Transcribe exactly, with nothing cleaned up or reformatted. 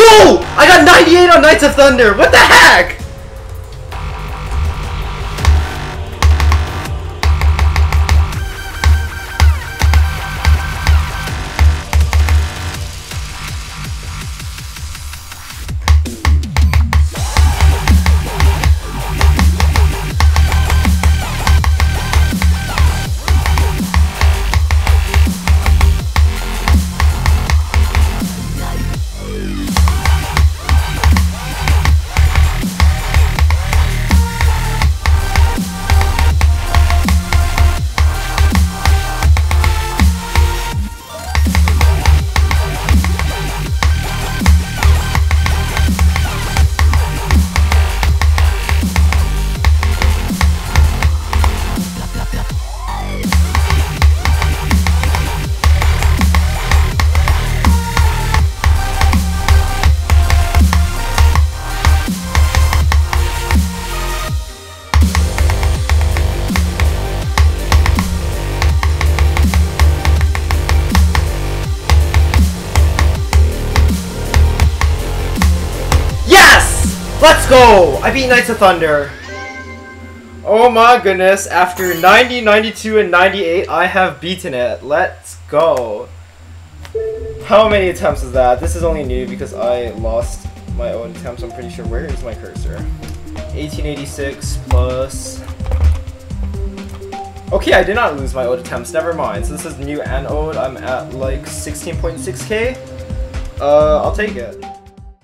No! I got ninety-eight on Knights of Thunder! What the heck? Let's go! I beat Knights of Thunder. Oh my goodness, after ninety, ninety-two, and ninety-eight, I have beaten it. Let's go. How many attempts is that? This is only new because I lost my own attempts, I'm pretty sure. Where is my cursor? eighteen eighty-six plus... Okay, I did not lose my old attempts, never mind. So this is new and old, I'm at like sixteen point six K. Uh, I'll take it.